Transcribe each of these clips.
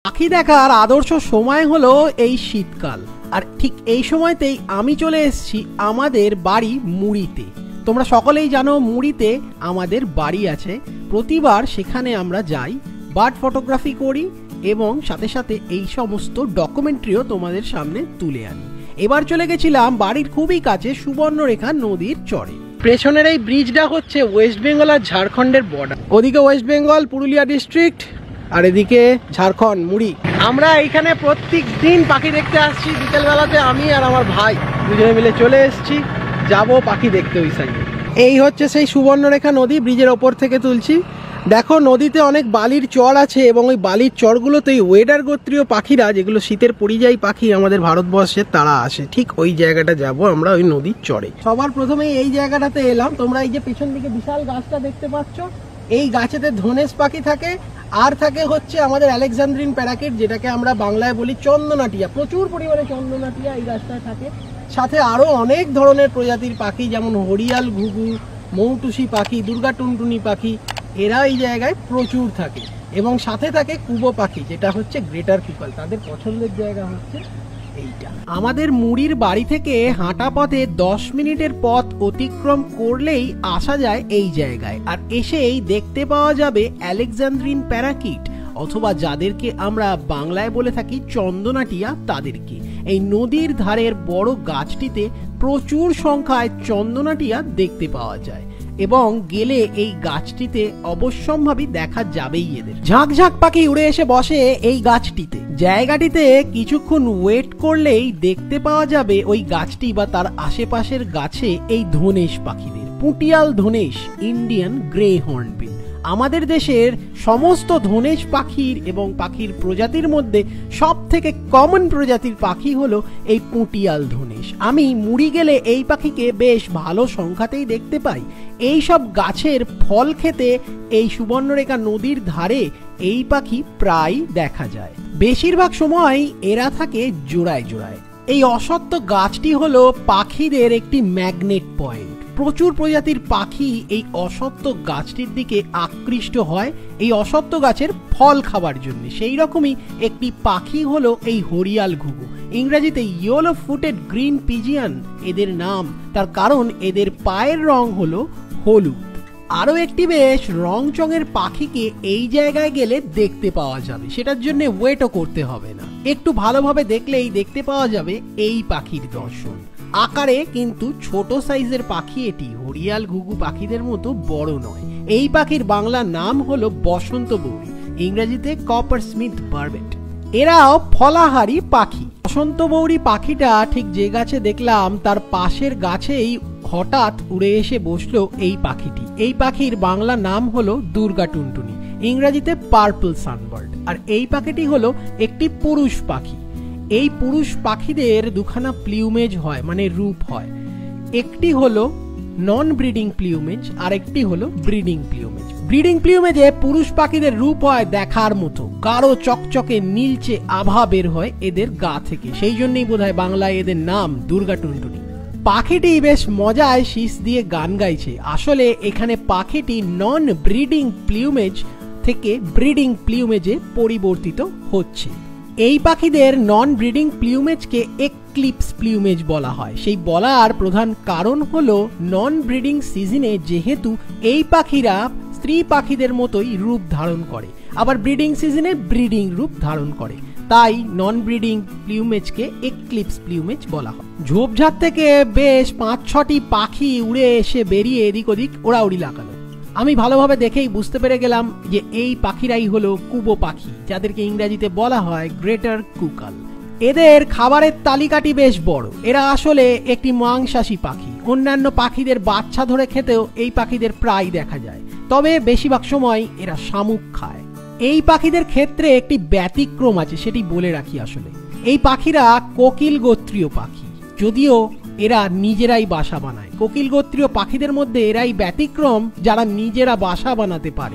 পাখি দেখার আদর্শ সময় হলো এই শীতকাল। আর ঠিক এই সময়তেই আমি চলে এসেছি আমাদের বাড়ি মুড়িতে। তোমরা সকলেই জানো মুড়িতে আমাদের বাড়ি আছে। প্রতিবার সেখানে আমরা যাই, বার্ড ফটোগ্রাফি করি এবং সাথে সাথে এই সমস্ত ডকুমেন্টারিও তোমাদের সামনে তুলে আনি। এবার চলে গেছিলাম বাড়ির খুবই কাছে সুবর্ণরেখা নদীর চরে। পেছনের এই ব্রিজটা হচ্ছে ওয়েস্ট বেঙ্গল আর ঝাড়খণ্ডের বর্ডার। ওদিকে ওয়েস্ট বেঙ্গল পুরুলিয়া ডিস্ট্রিক্ট আর এদিকে ঝাড়খণ্ড মুড়ি। আমরা এইখানে প্রত্যেক দিন পাখি দেখতে আসছি। বিকেলবেলাতে আমি আর আমার ভাই দুজনে মিলে চলে এসেছি, যাব পাখি দেখতে ওই সাইডে। এই হচ্ছে সেই সুবর্ণরেখা নদী, ব্রিজের ওপর থেকে তুলছি। দেখো নদীতে অনেক বালির চর আছে এবং ওই বালির চরগুলোতেই ওয়েডার গোত্রীয় পাখিরা, যেগুলো শীতের পরিযায়ী পাখি আমাদের ভারতবর্ষের, তারা আসে। ঠিক ওই জায়গাটা যাব আমরা, ওই নদীর চরে। সবার প্রথমে এই জায়গাটাতে এলাম। তোমরা এই যে পেছন দিকে বিশাল গাছটা দেখতে পাচ্ছ, এই গাছেতে ধনেশ পাখি থাকে। আর থাকে হচ্ছে আমাদের আলেকজান্দ্রিন প্যারাকিট, যেটাকে আমরা বাংলায় বলি চন্দনাটিয়া। প্রচুর পরিমাণে চন্দনাটিয়া এই গাছটায় থাকে। সাথে আরো অনেক ধরনের প্রজাতির পাখি, যেমন হরিয়াল ঘুঘু, মৌটুসি পাখি, দুর্গা টুনটুনি পাখি, এরা এই জায়গায় প্রচুর থাকে। এবং সাথে থাকে কুবো পাখি, যেটা হচ্ছে গ্রেটার পিপল। তাদের পছন্দের জায়গা হচ্ছে এইটা। আমাদের মুড়ির বাড়ি থেকে হাঁটা পথে 10 মিনিটের পথ অতিক্রম করলেই আসা যায় এই জায়গায়। আর এসেই দেখতে পাওয়া যাবে আলেকজান্দ্রিন প্যারাকিট, অথবা যাদেরকে আমরা বাংলায় বলে থাকি চন্দনাটিয়া, তাদেরকে। এই নদীর ধারের বড় গাছটিতে প্রচুর সংখ্যায় চন্দনাটিয়া দেখতে পাওয়া যায় এবং গেলে এই গাছটিতে অবশ্যম্ভাবী দেখা যাবেই এদের। ঝাঁক ঝাঁক পাখি উড়ে এসে বসে এই গাছটিতে। জায়গাটিতে কিছুক্ষণ ওয়েট করলেই দেখতে পাওয়া যাবে ওই গাছটি বা তার আশেপাশের গাছে এই ধনেশ পাখিদের। পুঁটিয়াল ধনেশ, ইন্ডিয়ান গ্রে হর্নবিল। আমাদের দেশের সমস্ত ধনেশ পাখির এবং পাখির প্রজাতির মধ্যে সব থেকে কমন প্রজাতির পাখি হলো এই পুঁটিয়াল ধনেশ। আমি মুড়ি গেলে এই পাখিকে বেশ ভালো সংখ্যাতেই দেখতে পাই। এই সব গাছের ফল খেতে এই সুবর্ণরেখা নদীর ধারে এই পাখি প্রায় দেখা যায়। বেশিরভাগ সময় এরা থাকে জোড়ায় জোড়ায়। এই অশ্বত্থ গাছটি হলো পাখিদের একটি ম্যাগনেট পয়েন্ট। প্রচুর প্রজাতির পাখি এই অশ্বত্থ গাছটির দিকে আকৃষ্ট হয় এই অশ্বত্থ গাছের ফল খাবার জন্য। সেই রকমই একটি পাখি হলো এই হরিয়াল ঘুঘু, ইংরেজিতে ইয়েলো ফুটেড গ্রিন পিজিয়ন এদের নাম। তার কারণ এদের পায়ের রং হলো হলুদ। আরো একটি বেশ রংচঙের পাখিকে এই জায়গায় গেলে দেখতে পাওয়া যাবে, সেটার জন্য ওয়েটও করতে হবে না। একটু ভালোভাবে দেখলেই দেখতে পাওয়া যাবে এই পাখির দর্শন। আকারে কিন্তু ছোট সাইজের পাখি এটি, হরিয়াল ঘুঘু পাখিদের মতো বড় নয়। এই পাখির বাংলা নাম হলো বসন্ত বৌরি, ইংরেজিতে কপার স্মিথ বার্বেট। এরাও ফলাহারী পাখি। বসন্ত বৌরি পাখিটা ঠিক যে গাছে দেখলাম তার পাশের গাছেই হঠাৎ উড়ে এসে বসলো এই পাখিটি। এই পাখির বাংলা নাম হলো দুর্গা টুনটুনি, ইংরেজিতে পার্পল সানবার্ড। আর এই পাখিটি হলো একটি পুরুষ পাখি। এই পুরুষ পাখিদের দুখানা প্লিউমেজ হয়, মানে রূপ হয়। একটি হলো নন ব্রিডিং প্লিউমেজ আর একটি হলো ব্রিডিং প্লিউমেজ। ব্রিডিং প্লিউমেজে পুরুষ পাখিদের রূপ হয় দেখার মতো, গাঢ় চকচকে নীলচে আভা বের হয় এদের গা থেকে। সেই জন্যই বোধহয় বাংলায় এদের নাম দুর্গা টুনটুনি। পাখিটি বেশ মজায় শীষ দিয়ে গান গাইছে। আসলে এখানে পাখিটি নন ব্রিডিং প্লিউমেজ থেকে ব্রিডিং প্লিউমেজে পরিবর্তিত হচ্ছে। এই পাখিদের নন ব্রিডিং প্লিউমেজকে এক্লিপস প্লিউমেজ বলা হয়। সেই বলার প্রধান কারণ হলো নন ব্রিডিং সিজনে যেহেতু এই পাখিরা স্ত্রী পাখিদের মতোই রূপ ধারণ করে, আবার ব্রিডিং সিজনে ব্রিডিং রূপ ধারণ করে, তাই নন ব্রিডিং প্লিউমেজকে এক্লিপস প্লিউমেজ বলা হয়। ঝোপঝাড় থেকে বেশ 5-6টি পাখি উড়ে এসে বেরিয়ে এদিক ওদিক ওড়াউড়ি লাগালো। আমি ভালোভাবে দেখেই বুঝতে পেরে গেলাম যে এই পাখিরাই হলো কুবো পাখি, যাদেরকে ইংরেজিতে বলা হয় গ্রেটার কুকাল। এদের খাবারের তালিকাটি বেশ বড়। এরা আসলে একটি মাংসাশী পাখি। অন্যান্য পাখিদের বাচ্চা ধরে খেতেও এই পাখিদের প্রায় দেখা যায়, তবে বেশিরভাগ সময় এরা শামুক খায়। এই পাখিদের ক্ষেত্রে একটি ব্যতিক্রম আছে, সেটি বলে রাখি। আসলে এই পাখিরা কোকিল গোত্রীয় পাখি, যদিও এরা নিজেরাই বাসা বানায়। কোকিল গোত্রীয় পাখিদের মধ্যে এরাই ব্যতিক্রম যারা নিজেরা বাসা বানাতে পারে।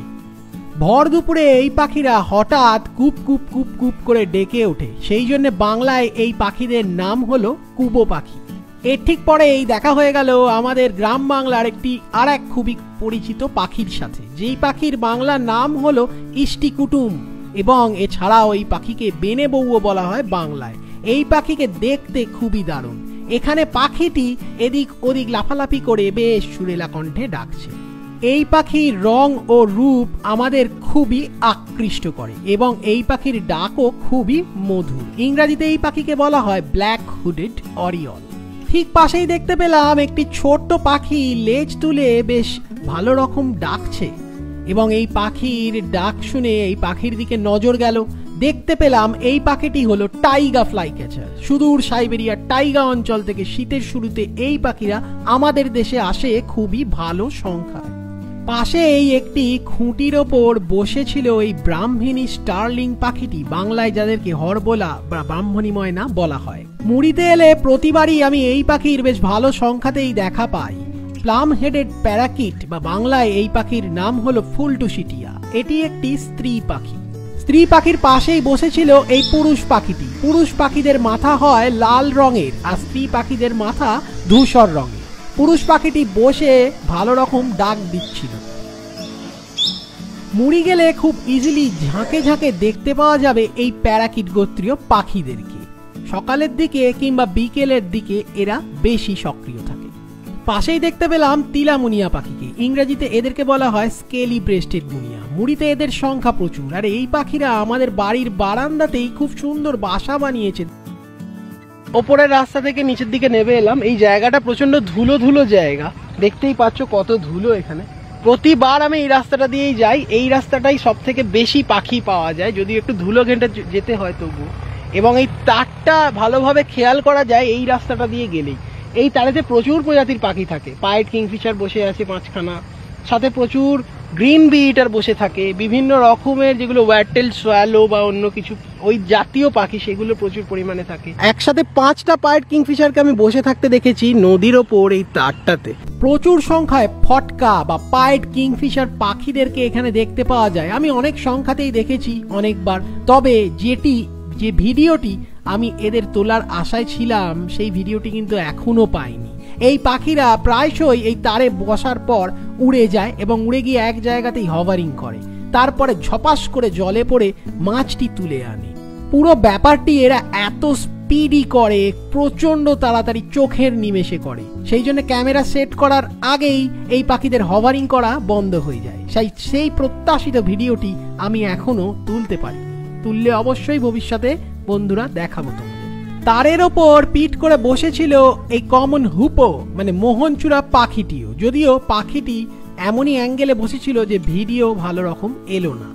ভর দুপুরে এই পাখিরা হঠাৎ কুপ কুপ কুপ কুপ করে ডেকে ওঠে, সেই জন্য বাংলায় এই পাখিদের নাম হলো কুবো পাখি। এর ঠিক পরে এই দেখা হয়ে গেল আমাদের গ্রাম বাংলার আর এক খুবই পরিচিত পাখির সাথে, যেই পাখির বাংলা নাম হলো ইষ্টি কুটুম। এবং এছাড়াও এই পাখিকে বেনে বউও বলা হয় বাংলায়। এই পাখিকে দেখতে খুবই দারুণ। এখানে পাখিটি এদিক ওদিক লাফালাফি করে বেশ সুরেলা কণ্ঠে ডাকছে। এই পাখির রং ও রূপ আমাদের খুবই আকৃষ্ট করে এবং এই পাখির ডাকও খুবই মধুর। ইংরেজিতে এই পাখিকে বলা হয় ব্ল্যাক হুডেড অরিয়ল। ঠিক পাশেই দেখতে পেলাম একটি ছোট্ট পাখি লেজ তুলে বেশ ভালো রকম ডাকছে এবং এই পাখির ডাক শুনে এই পাখির দিকে নজর গেল। দেখতে পেলাম এই পাখিটি হলো টাইগা ফ্লাই ক্যাচার। সুদূর সাইবেরিয়ার টাইগা অঞ্চল থেকে শীতের শুরুতে এই পাখিরা আমাদের দেশে আসে খুবই ভালো সংখ্যায়। পাশে এই একটি খুঁটির ওপর বসেছিল এই ব্রাহ্মণী স্টারলিং পাখিটি, বাংলায় যাদেরকে হরবোলা বা ব্রাহ্মণী ময়না বলা হয়। মুড়িতে এলে প্রতিবারই আমি এই পাখির বেশ ভালো সংখ্যাতেই দেখা পাই। প্লাম হেডেড প্যারাকিট বা বাংলায় এই পাখির নাম হলো ফুলটুসিটিয়া। এটি একটি স্ত্রী পাখি। স্ত্রী পাখির পাশেই বসেছিল এই পুরুষ পাখিটি। পুরুষ পাখিদের মাথা হয় লাল রঙের আর স্ত্রী পাখিদের মাথা ধূসর রঙের। পুরুষ পাখিটি বসে ভালো রকম ডাক দিচ্ছিল। মুড়ি গেলে খুব ইজিলি ঝাঁকে ঝাঁকে দেখতে পাওয়া যাবে এই প্যারাকিট গোত্রীয় পাখিদেরকে। সকালের দিকে কিংবা বিকেলের দিকে এরা বেশি সক্রিয় থাকে। পাশেই দেখতে পেলাম তিলামুনিয়া পাখিকে। ইংরেজিতে এদেরকে বলা হয় স্কেলি ব্রেস্টেড মুনিয়া। মুড়িতে এদের সংখ্যা প্রচুর আর এই পাখিরা আমাদের বাড়ির বারান্দাতেই খুব সুন্দর বাসা বানিয়েছে। ওপরের রাস্তা থেকে নিচের দিকে নেমে এলাম। এই জায়গাটা প্রচন্ড ধুলো ধুলো জায়গা, দেখতেই পাচ্ছ কত ধুলো এখানে। প্রতিবার আমি এই রাস্তাটা দিয়েই যাই। এই রাস্তাটাই সব থেকে বেশি পাখি পাওয়া যায়, যদি একটু ধুলো ঘেঁটে যেতে হয় তবু। এবং এই তারটা ভালোভাবে খেয়াল করা যায় এই রাস্তাটা দিয়ে গেলেই। এই তারেতে প্রচুর প্রজাতির পাখি থাকে। পাইট কিংফিশার বসে আছে 5খানা, সাথে প্রচুর গ্রিন বি ইটার বসে থাকে, বিভিন্ন রকমের যেগুলো ওয়ারটেল সোয়ালো বা অন্য কিছু ওই জাতীয় পাখি সেগুলো প্রচুর পরিমাণে থাকে। একসাথে 5টা পাইট কিংফিশারকে আমি বসে থাকতে দেখেছি নদীর ওপর এই তারটাতে। প্রচুর সংখ্যায় ফটকা বা পাইট কিংফিশার পাখিদেরকে এখানে দেখতে পাওয়া যায়। আমি অনেক সংখ্যাতেই দেখেছি অনেকবার, তবে যে ভিডিওটি আমি এদের তোলার আশায় ছিলাম সেই ভিডিওটি কিন্তু এখনো পাইনি। এই পাখিরা প্রায়শই এই তারে বসার পর উড়ে যায় এবং উড়ে গিয়ে এক জায়গাতেই হভারিং করে, তারপরে ঝপাস করে জলে পড়ে মাছটি তুলে আনে। পুরো ব্যাপারটি এরা এত স্পিডি করে, প্রচন্ড তাড়াতাড়ি চোখের নিমেষে করে। সেই জন্য ক্যামেরা সেট করার আগেই এই পাখিদের হভারিং করা বন্ধ হয়ে যায়। সেই প্রত্যাশিত ভিডিওটি আমি এখনো তুলতে পারিনি। তুললে অবশ্যই ভবিষ্যতে বন্ধুরা দেখাবো তোমাদের। তারের ওপর পিঠ করে বসেছিল এই কমন হুপো মানে মোহনচূড়া পাখিটিও, যদিও পাখিটি এমনই অ্যাঙ্গেলে বসেছিল যে ভিডিও ভালো রকম এলো না।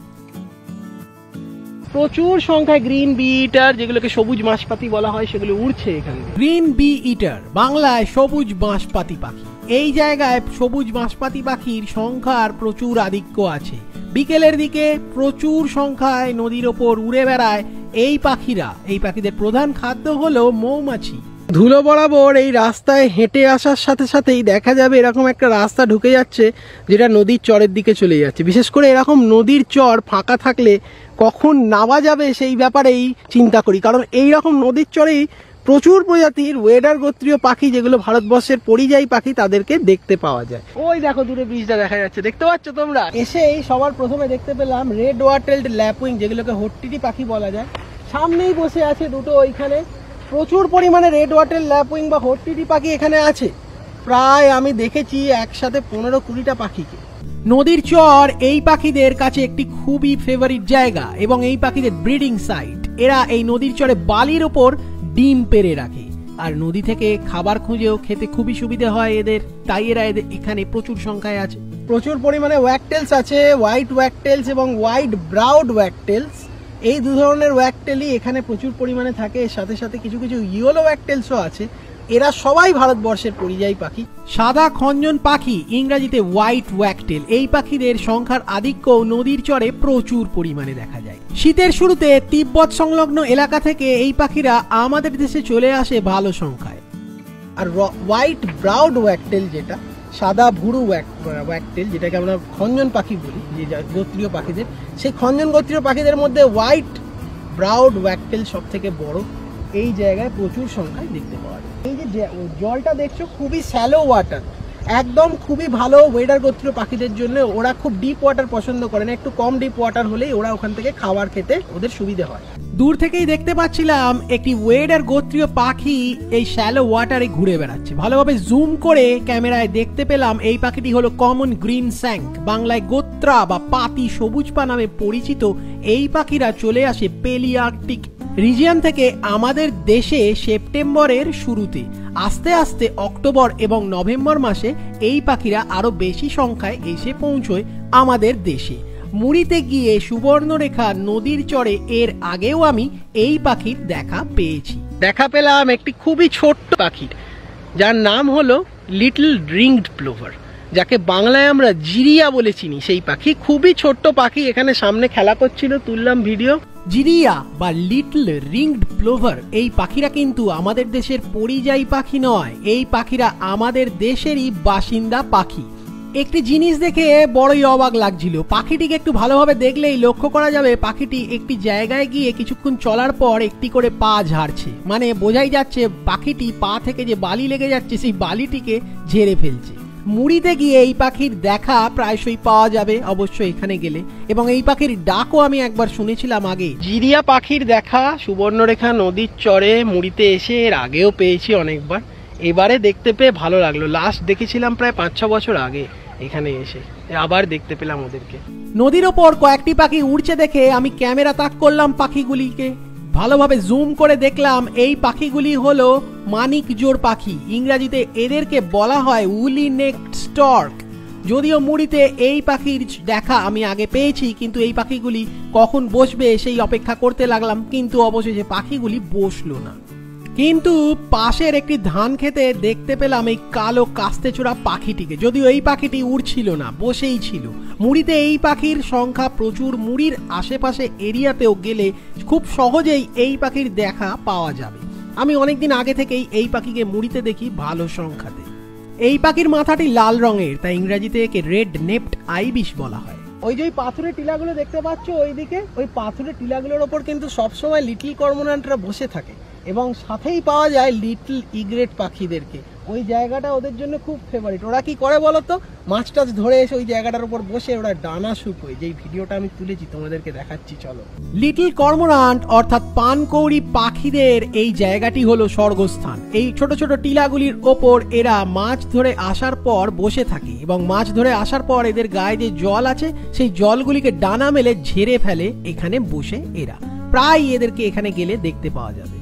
প্রচুর সংখ্যায় গ্রিন বি ইটার, যেগুলোকে সবুজ বাঁশপাতি বলা হয়, সেগুলো উড়ছে এখানে। গ্রিন বি ইটার বাংলায় সবুজ বাঁশপাতি পাখি। এই জায়গায় সবুজ বাঁশপাতি পাখির সংখ্যার প্রচুর আধিক্য আছে। বিকেলের দিকে প্রচুর সংখ্যায় নদীর ওপর উড়ে বেড়ায় এই পাখিরা। এই পাখিদের প্রধান খাদ্য হলো মৌমাছি। ধুলো বরাবর এই রাস্তায় হেঁটে আসার সাথে সাথেই দেখা যাবে এরকম একটা রাস্তা ঢুকে যাচ্ছে যেটা নদীর চরের দিকে চলে যাচ্ছে। বিশেষ করে এরকম নদীর চর ফাঁকা থাকলে কখন নামা যাবে সেই ব্যাপারেই চিন্তা করি, কারণ এই রকম নদীর চরেই প্রচুর প্রজাতির ওয়েডার গোত্রীয় পাখি, যেগুলো ভারতবর্ষের পরিযায়ী পাখি, তাদেরকে দেখতে পাওয়া যায়। ওই দেখো দূরে ব্রিজটা দেখা যাচ্ছে, দেখতে পাচ্ছ তোমরা? এসেই সবার প্রথমে দেখতে পেলাম রেড ওয়াটেলড ল্যাপুইং, যেগুলোকে হট্টিটি পাখি বলা যায়। সামনেই বসে আছে দুটো। ওইখানে প্রচুর পরিমাণে রেড ওয়াটেল ল্যাপুইং বা হট্টিটি পাখি এখানে আছে। প্রায় আমি দেখেছি একসাথে 15-20টা পাখিকে। নদীর চর এই পাখিদের কাছে একটি খুবই ফেভারিট জায়গা এবং এই পাখিদের ব্রিডিং সাইট। এরা এই নদীর চরে বালির ওপর ডিম পেড়ে রাখে আর নদী থেকে খাবার খুঁজেও খেতে খুবই সুবিধা হয় এদের, তাই এরা এখানে প্রচুর সংখ্যায় আছে। প্রচুর পরিমাণে ওয়াকটেলস আছে, হোয়াইট ওয়াকটেলস এবং হোয়াইট ব্রাউড ওয়াকটেলস। এই দু ধরনের ওয়াকটেলই এখানে প্রচুর পরিমাণে থাকে। এর সাথে সাথে কিছু কিছু ইয়েলো ওয়াকটেলসও আছে। এরা সবাই ভারতবর্ষের পরিযায়ী পাখি। সাদা খঞ্জন পাখি, ইংরেজিতে হোয়াইট ওয়াকটেল, এই পাখিদের সংখ্যার আধিক্য নদীর চরে প্রচুর পরিমাণে দেখা যায়। শীতের শুরুতে তিব্বত সংলগ্ন এলাকা থেকে এই পাখিরা আমাদের দেশে চলে আসে ভালো সংখ্যায়। আর হোয়াইট ব্রাউড ওয়াকটেল, যেটা সাদা ভুরু ওয়াকটেল, যেটাকে আমরা খঞ্জন পাখি বলি, যে গোত্রীয় পাখিদের, সেই খঞ্জন গোত্রীয় পাখিদের মধ্যে হোয়াইট ব্রাউড ওয়াকটেল সব থেকে বড়। এই জায়গায় প্রচুর সংখ্যায় দেখতে পাওয়া যায়। এই যে জলটা দেখছো খুবই শ্যালো ওয়াটার, একদম খুবই ভালো ওয়েডার গোত্রীয় পাখিদের জন্য। ওরা খুব ডিপ ওয়াটার পছন্দ করে না, একটু কম ডিপ ওয়াটার হলেই ওরা ওখান থেকে খাবার খেতে ওদের সুবিধা হয়। দূর থেকেই দেখতে পাচ্ছিলাম একটি ওয়েডার গোত্রীয় পাখি এই শ্যালো ওয়াটারে ঘুরে বেড়াচ্ছে। ভালোভাবে জুম করে ক্যামেরায় দেখতে পেলাম এই পাখিটি হলো কমন গ্রিন স্যাঙ্ক, বাংলায় গোত্রা বা পাতি সবুজ পা নামে পরিচিত। এই পাখিরা চলে আসে পেলিআর্কটিক রিজিয়ন থেকে আমাদের দেশে সেপ্টেম্বরের শুরুতে। আস্তে আস্তে অক্টোবর এবং নভেম্বর মাসে এই পাখিরা আরো বেশি সংখ্যায় এসে পৌঁছয় আমাদের দেশে। মুড়িতে গিয়ে সুবর্ণরেখা নদীর চরে এর আগেও আমি এই পাখির দেখা পেলাম একটি খুবই ছোট্ট পাখির, যার নাম হলো লিটল রিংড প্লোভার, যাকে বাংলায় আমরা জিরিয়া বলে চিনি। সেই পাখি খুবই ছোট্ট পাখি, এখানে সামনে খেলা করছিল, তুললাম ভিডিও। জিরিয়া বা লিটল রিংড প্লোভার এই পাখিরা কিন্তু আমাদের দেশের পরিযায়ী পাখি নয়, এই পাখিরা আমাদের দেশেরই বাসিন্দা পাখি। একটি জিনিস দেখে বড়ই অবাক লাগছিল। পাখিটিকে একটু ভালোভাবে দেখলেই লক্ষ্য করা যাবে পাখিটি একটি জায়গায় গিয়ে কিছুক্ষণ চলার পর একটি করে পা ঝাড়ছে, মানে বোঝাই যাচ্ছে পাখিটি পা থেকে যে বালি লেগে যাচ্ছে সেই বালিটিকে ঝেড়ে ফেলছে। মুড়িতে গিয়ে এই পাখির দেখা প্রায়শই পাওয়া যাবে অবশ্যই এখানে গেলে, এবং এই পাখির ডাকও আমি একবার শুনেছিলাম আগে। জিরিয়া পাখির দেখা সুবর্ণরেখা নদীর চরে মুড়িতে এসে এর আগেও পেয়েছি অনেকবার, এবারে দেখতে পেয়ে ভালো লাগলো। লাস্ট দেখেছিলাম প্রায় 5-6 বছর আগে, এখানে এসে আবার দেখতে পেলাম ওদেরকে। নদীর ওপর কয়েকটি পাখি উড়ছে দেখে আমি ক্যামেরা তাক করলাম পাখিগুলিকে, ভালোভাবে জুম করে দেখলাম এই পাখিগুলি হলো মানিক জোড় পাখি, ইংরেজিতে এদেরকে বলা হয় উলি নেকড স্টর্ক। যদিও মুড়িতে এই পাখির দেখা আমি আগে পেয়েছি, কিন্তু এই পাখিগুলি কখন বসবে সেই অপেক্ষা করতে লাগলাম, কিন্তু অবশেষে পাখিগুলি বসলো না। কিন্তু পাশের একটি ধান খেতে দেখতে পেলাম এই কালো কাস্তেচোরা পাখিটিকে, যদিও এই পাখিটি উড়ছিল না, বসেই ছিল। মুড়িতে এই পাখির সংখ্যা প্রচুর, মুড়ির আশেপাশে এরিয়াতেও গেলে খুব সহজেই এই পাখির দেখা পাওয়া যাবে। আমি অনেকদিন আগে থেকেই এই পাখিকে মুড়িতে দেখি ভালো সংখ্যাতে। এই পাখির মাথাটি লাল রঙের, তাই ইংরেজিতে একে রেড নেপড আইবিস বলা হয়। ওই যে পাথরের টিলাগুলো দেখতে পাচ্ছ ওইদিকে, ওই পাথরের টিলাগুলোর ওপর কিন্তু সবসময় লিটল কর্মোরান্টরা বসে থাকে, এবং সাথেই পাওয়া যায় লিটল ইগ্রেট পাখিদেরকে। ওই জায়গাটা ওদের জন্য খুব ফেভারিট। ওরা কি করে বলতো, মাছ টাছ ধরে এসে ওই জায়গাটার উপর বসে ওরা ডানা শুকোয়, যেই ভিডিওটা আমি তুলেছি তোমাদেরকে দেখাচ্ছি, চলো। লিটল কর্মোরান্ট অর্থাৎ পানকৌড়ি পাখিদের এই জায়গাটি হলো স্বর্গস্থান। এই ছোট ছোট টিলাগুলির ওপর এরা মাছ ধরে আসার পর বসে থাকে, এবং মাছ ধরে আসার পর এদের গায়ে যে জল আছে সেই জলগুলিকে ডানা মেলে ঝেড়ে ফেলে এখানে বসে। এরা প্রায় এদেরকে এখানে গেলে দেখতে পাওয়া যাবে,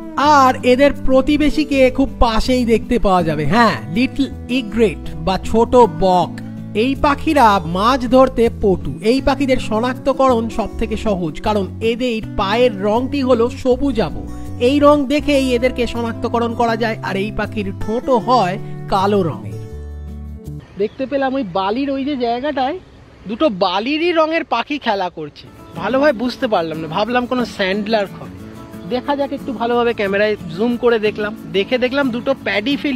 আর এদের প্রতিবেশীকে খুব পাশেই দেখতে পাওয়া যাবে, হ্যাঁ, লিটল ইগ্রেট বা ছোট বক। এই পাখিরা মাছ ধরতে পটু। এই পাখিদের শনাক্তকরণ সব থেকে সহজ, কারণ এদের পায়ের রংটি হলো সবুজাভ। এই রং দেখেই এদেরকে শনাক্তকরণ করা যায়, আর এই পাখির ঠোঁটও হয় কালো রঙের। দেখতে পেলাম ওই বালির ওই যে জায়গাটায় দুটো বালিরই রঙের পাখি খেলা করছে, ভালোভাবে বুঝতে পারলাম না, ভাবলাম কোনো স্যান্ডলার হবে। দেখা যাক একটু ভালোভাবে ক্যামেরায় জুম করে দেখলাম দুটো প্যাডিফিল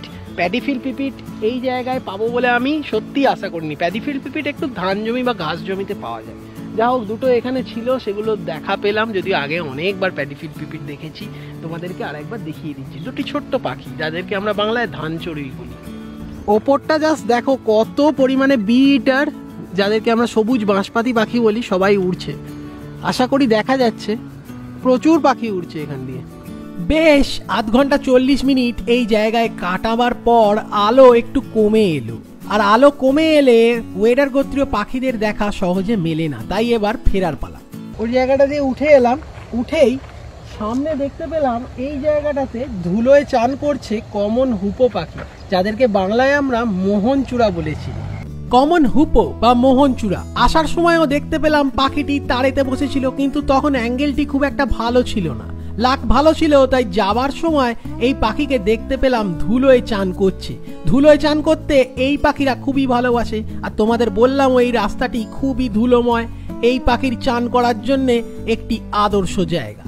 পিপিট এই জায়গায় পাবো বলে আমি সত্যি আশা করিনি। প্যাডিফিল পিপিট একটু ধান জমি বা ঘাস জমিতে পাওয়া যায়, যা হোক দুটো এখানে ছিল, সেগুলো দেখা পেলাম। যদিও আগে অনেকবার প্যাডিফিল পিপিট দেখেছি, তোমাদেরকে আরেকবার দেখিয়ে দিচ্ছি। দুটি ছোট্ট পাখি যাদেরকে আমরা বাংলায় ধান চড়ুই বলি। ওপরটা জাস্ট দেখো কত পরিমাণে বি ইটার, যাদেরকে আমরা সবুজ বাঁশপাতি পাখি বলি, সবাই উড়ছে। আশা করি দেখা যাচ্ছে, প্রচুর পাখি উড়ছে এখান দিয়ে। বেশ আধ ঘন্টা 40 মিনিট এই জায়গায় কাটাবার পর আলো একটু কমে এলো, আর আলো কমে এলে ওয়েডার গোত্রীয় পাখিদের দেখা সহজে মেলে না, তাই এবার ফেরার পালা। ওই জায়গাটা দিয়ে উঠে এলাম, উঠেই সামনে দেখতে পেলাম এই জায়গাটাতে ধুলোয় চান করছে কমন হুপো পাখি, যাদেরকে বাংলায় আমরা মোহনচূড়া বলেছি। কমন হুপো বা মোহনচূড়া। আসার সময়ও দেখতে পেলাম পাখিটি তারেতে বসেছিল, কিন্তু তখন অ্যাঙ্গেলটি খুব একটা ভালো ছিল না। লাক ভালো ছিল, তাই যাবার সময় এই পাখিকে দেখতে পেলাম ধুলোয় চান করছে। ধুলোয় চান করতে এই পাখিরা খুবই ভালোবাসে, আর তোমাদের বললাম এই রাস্তাটি খুবই ধুলোময়, এই পাখির চান করার জন্য একটি আদর্শ জায়গা।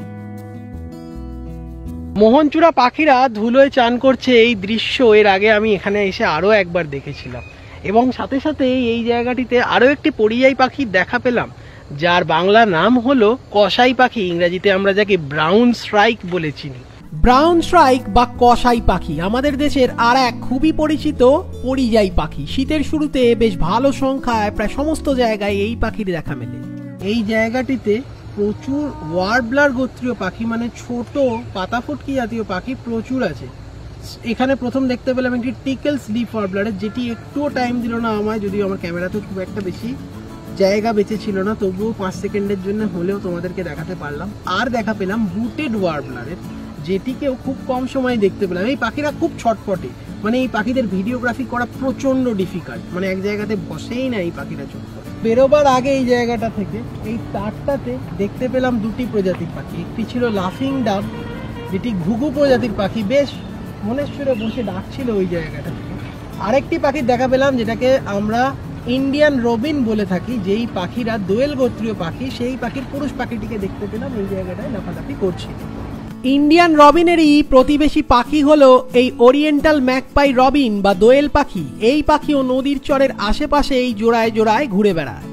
মোহনচূড়া পাখিরা ধুলোয় চান করছে, এই দৃশ্য এর আগে আমি এখানে এসে আরো একবার দেখেছিলাম, এবং সাথে সাথে এই জায়গাটিতে আরো একটি পরিযায়ী পাখির দেখা পেলাম, যার বাংলা নাম হলো কসাই পাখি, ইংরেজিতে আমরা যাকে ব্রাউন স্ট্রাইক বলে চিনি। ব্রাউন স্ট্রাইক বা কসাই পাখি আমাদের দেশের আর এক খুবই পরিচিত পরিযায়ী পাখি। শীতের শুরুতে বেশ ভালো সংখ্যায় প্রায় সমস্ত জায়গায় এই পাখির দেখা মেলে। এই জায়গাটিতে প্রচুর ওয়ার্বলার গোত্রীয় পাখি, মানে ছোট পাতাফুটকি জাতীয় পাখি প্রচুর আছে। এখানে প্রথম দেখতে পেলাম একটি টিকেলস লিফ ওয়ার্বলারের, যেটি একটুও টাইম দিল না আমায়, যদিও আমার ক্যামেরাতে খুব একটা বেশি জায়গা বেঁচে ছিল না, তবুও 5 সেকেন্ডের জন্য হলেও তোমাদেরকে দেখাতে পারলাম। আর দেখা পেলাম বুটেড ওয়ার্বলারের, যেটিকেও খুব কম সময় দেখতে পেলাম। এই পাখিরা খুব ছটফটে, মানে এই পাখিদের ভিডিওগ্রাফি করা প্রচন্ড ডিফিকাল্ট, মানে এক জায়গাতে বসেই না এই পাখিরা চলতে। বেরোবার আগে এই জায়গাটা থেকে এই তারটাতে দেখতে পেলাম দুটি প্রজাতির পাখি। একটি ছিল লাফিং ডাব, যেটি ঘুঘু প্রজাতির পাখি, বেশ মনের সুরে বসে ডাকছিল ওই জায়গাটা থেকে। আরেকটি পাখির দেখা পেলাম যেটাকে আমরা ইন্ডিয়ান রবিন বলে থাকি, যেই পাখিরা দোয়েল গোত্রীয় পাখি, সেই পাখির পুরুষ পাখিটিকে দেখতে পেলাম এই জায়গাটায় লাফালাফি করছিল। ইন্ডিয়ান রবিনেরই প্রতিবেশী পাখি হলো এই ওরিয়েন্টাল ম্যাকপাই রবিন বা দোয়েল পাখি। এই পাখিও নদীর চরের আশেপাশে এই জোড়ায় জোড়ায় ঘুরে বেড়ায়।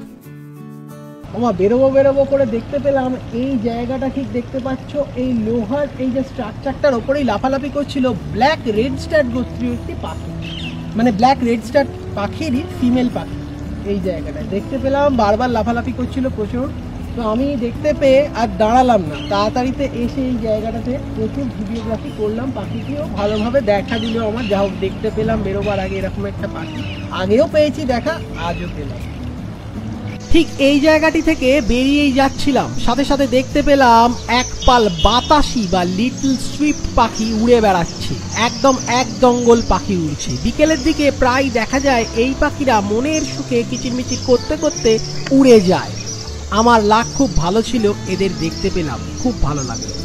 বেরোবো করে দেখতে পেলাম এই জায়গাটা ঠিক দেখতে পাচ্ছ, এই লোহার এই যে স্ট্রাকচারটার ওপরেই লাফালাফি করছিল ব্ল্যাক রেড স্টার্ট গোত্রীয় একটি পাখি, মানে ব্ল্যাক রেড স্টার্ট পাখিরই ফিমেল পাখি। এই জায়গাটায় দেখতে পেলাম বারবার লাফালাফি করছিল প্রচুর। তো আমি দেখতে পেয়ে আর দাঁড়ালাম না, তাড়াতাড়িতে এসে এই জায়গাটাতে প্রচুর ভিডিওগ্রাফি করলাম। পাখিটিও ভালোভাবে দেখা দিল আমার, যা হোক দেখতে পেলাম বেরোবার আগে এরকম একটা পাখি। আগেও পেয়েছি দেখা, আজও পেলাম। ঠিক এই জায়গাটি থেকে বেরিয়েই যাচ্ছিলাম, সাথে সাথে দেখতে পেলাম এক পাল বাতাসি বা লিটল সুইফট পাখি উড়ে বেড়াচ্ছে। একদম এক দঙ্গল পাখি উড়ছে। বিকেলের দিকে প্রায় দেখা যায় এই পাখিরা মনের সুখে কিচিরমিচির করতে করতে উড়ে যায়। আমার লাক খুব ভালো ছিল, এদের দেখতে পেলাম, খুব ভালো লাগলো।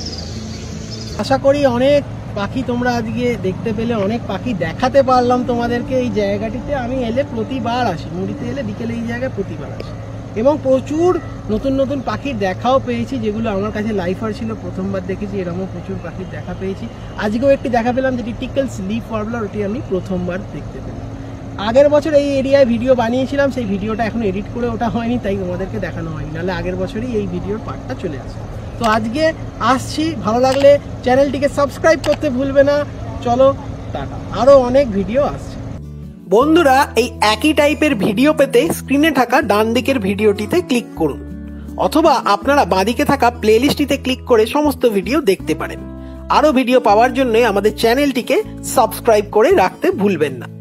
আশা করি অনেক পাখি তোমরা আজকে দেখতে পেলে, অনেক পাখি দেখাতে পারলাম তোমাদেরকে। এই জায়গাটিতে আমি এলে প্রতিবার আসি, মুড়িতে এলে বিকেলে এই জায়গায় প্রতিবার আসি, এবং প্রচুর নতুন নতুন পাখির দেখাও পেয়েছি, যেগুলো আমার কাছে লাইফার ছিল, প্রথমবার দেখেছি। এরকমও প্রচুর পাখির দেখা পেয়েছি। আজকেও একটি দেখা পেলাম যেটি টিকেলস লিফ ওয়ার্বলার, ওটি আমি প্রথমবার দেখতে পেলাম। আগের বছর এই এরিয়ায় ভিডিও বানিয়েছিলাম, সেই ভিডিওটা এখন এডিট করে ওটা হয়নি, তাই তোমাদেরকে দেখানো হয়নি, নাহলে আগের বছরই এই ভিডিওর পার্টটা চলে আসে। তো আজকে আসছি, ভালো লাগলে চ্যানেলটিকে সাবস্ক্রাইব করতে ভুলবে না। চলো টাটা, আরো অনেক ভিডিও আসছে। বন্ধুরা, এই একই টাইপের ভিডিও পেতে স্ক্রিনে থাকা ডান দিকের ভিডিওটিতে ক্লিক করুন, অথবা আপনারা বাঁদিকে থাকা প্লেলিস্টটিতে ক্লিক করে সমস্ত ভিডিও দেখতে পারেন। আরো ভিডিও পাওয়ার জন্য আমাদের চ্যানেলটিকে সাবস্ক্রাইব করে রাখতে ভুলবেন না।